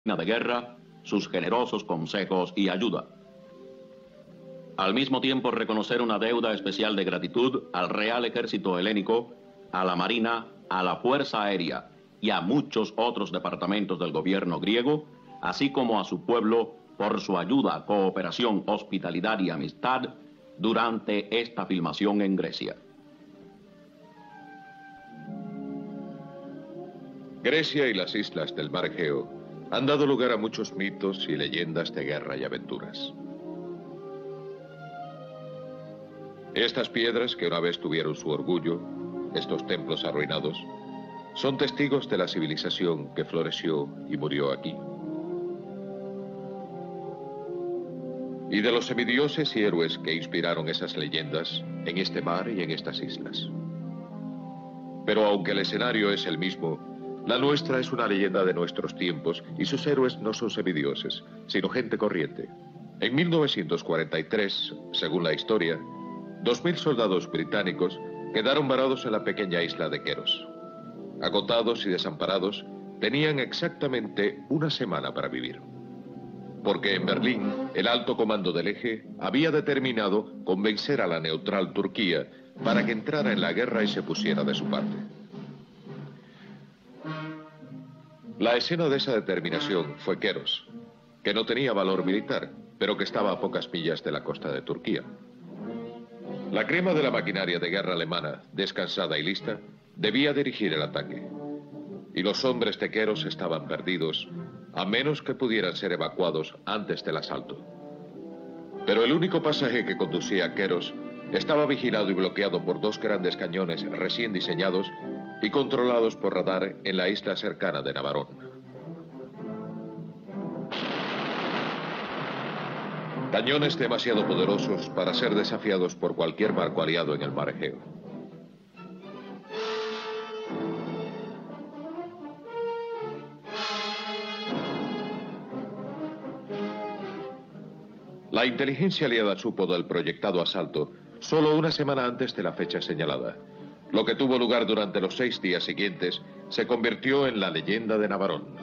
de guerra sus generosos consejos y ayuda. Al mismo tiempo, reconocer una deuda especial de gratitud al Real Ejército Helénico, a la Marina, a la Fuerza Aérea y a muchos otros departamentos del gobierno griego, así como a su pueblo por su ayuda, cooperación, hospitalidad y amistad durante esta filmación en Grecia. Grecia y las islas del Mar Egeo han dado lugar a muchos mitos y leyendas de guerra y aventuras. Estas piedras, que una vez tuvieron su orgullo, estos templos arruinados, son testigos de la civilización que floreció y murió aquí. Y de los semidioses y héroes que inspiraron esas leyendas en este mar y en estas islas. Pero aunque el escenario es el mismo, la nuestra es una leyenda de nuestros tiempos y sus héroes no son semidioses, sino gente corriente. En 1943, según la historia, 2000 soldados británicos quedaron varados en la pequeña isla de Keros. Agotados y desamparados, tenían exactamente una semana para vivir. Porque en Berlín, el alto comando del eje había determinado convencer a la neutral Turquía para que entrara en la guerra y se pusiera de su parte. La escena de esa determinación fue Keros, que no tenía valor militar, pero que estaba a pocas millas de la costa de Turquía. La crema de la maquinaria de guerra alemana, descansada y lista, debía dirigir el ataque. Y los hombres de Keros estaban perdidos, a menos que pudieran ser evacuados antes del asalto. Pero el único pasaje que conducía a Keros estaba vigilado y bloqueado por 2 grandes cañones recién diseñados y controlados por radar en la isla cercana de Navarón. Cañones demasiado poderosos para ser desafiados por cualquier barco aliado en el Mar Egeo. La inteligencia aliada supo del proyectado asalto solo una semana antes de la fecha señalada. Lo que tuvo lugar durante los 6 días siguientes se convirtió en la leyenda de Navarón.